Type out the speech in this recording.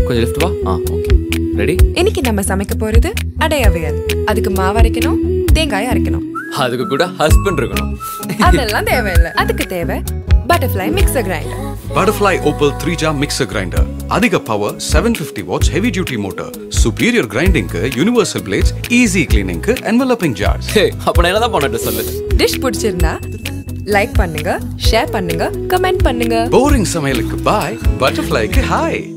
கொஞ்சம் லிஃப்ட் வா. Okay ready. இன்னைக்கு நம்ம சமைக்க போறது அடை அவியல். அதுக்கு மாவு அரைக்கணும், தேங்காய் அரைக்கணும். அதுக்கு கூட ஹஸ்பண்ட் இருக்கணும். அதெல்லாம் தேவையில்லை. அதுக்கு தேவை butterfly mixer grinder. Butterfly Opal 3-jar mixer grinder. அதிக power 750 watts heavy duty motor. Superior grinding க்கு universal blades, easy cleaning க்கு enveloping jars. அப்ப நான் என்னதான் பண்ணட்டும் சொல்லு. டிஷ் பிடிச்சிருந்தா லைக் பண்ணுங்க, ஷேர் பண்ணுங்க, கமெண்ட் பண்ணுங்க. Boring சமையலுக்கு bye, Butterfly க்கு hi.